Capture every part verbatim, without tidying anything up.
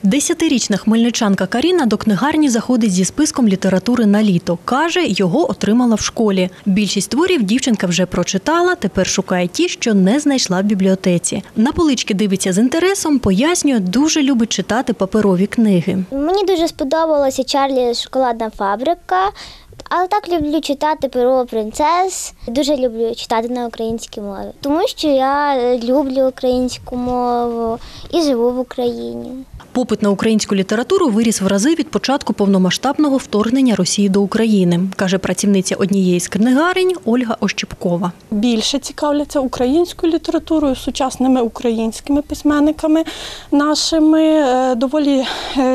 Десятирічна хмельничанка Каріна до книгарні заходить зі списком літератури на літо. Каже, його отримала в школі. Більшість творів дівчинка вже прочитала, тепер шукає ті, що не знайшла в бібліотеці. На полички дивиться з інтересом, пояснює, дуже любить читати паперові книги. Мені дуже сподобалася «Чарлі шоколадна фабрика». Але так люблю читати «Перо принцес». Дуже люблю читати на українській мові, тому що я люблю українську мову і живу в Україні. Попит на українську літературу виріс в рази від початку повномасштабного вторгнення Росії до України, каже працівниця однієї з книгарень Ольга Ощепкова. Більше цікавляться українською літературою, сучасними українськими письменниками нашими. Доволі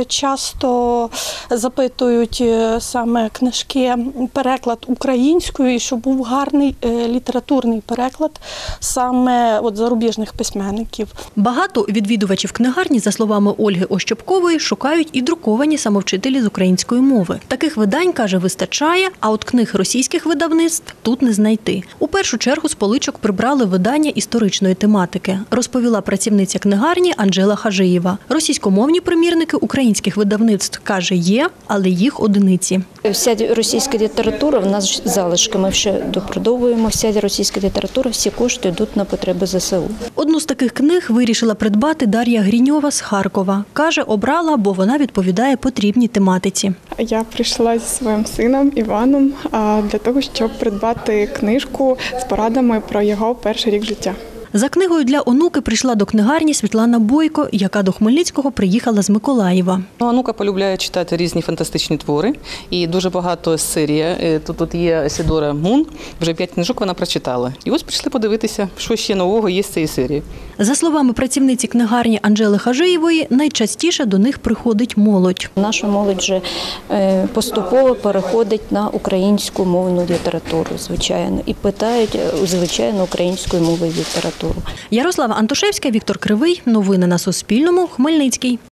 часто запитують саме книжки, переклад українською, і щоб був гарний літературний переклад саме от зарубіжних письменників. Багато відвідувачів книгарні, за словами Ольги Ощепкової, шукають і друковані самовчителі з української мови. Таких видань, каже, вистачає, а от книг російських видавництв тут не знайти. У першу чергу з поличок прибрали видання історичної тематики, розповіла працівниця книгарні Анжела Хажиєва. Російськомовні примірники українських видавництв, каже, є, але їх одиниці. Вся російська література в нас залишки, ми ще допродовуємо. Вся російська література, всі кошти йдуть на потреби зе се у. Одну з таких книг вирішила придбати Дар'я Гріньова з Харкова. Каже, обрала, бо вона відповідає потрібній тематиці. Я прийшла зі своїм сином Іваном для того, щоб придбати книжку з порадами про його перший рік життя. За книгою для онуки прийшла до книгарні Світлана Бойко, яка до Хмельницького приїхала з Миколаєва. Онука полюбляє читати різні фантастичні твори, і дуже багато з серії. Тут, тут є Сідора Мун, вже п'ять книжок вона прочитала. І ось прийшли подивитися, що ще нового є з цієї серії. За словами працівниці книгарні Анжели Хажиєвої, найчастіше до них приходить молодь. Наша молодь вже поступово переходить на українську мовну літературу, звичайно, і питають, звичайно, українською мовою літературу. Ярослава Антошевська, Віктор Кривий. Новини на Суспільному. Хмельницький.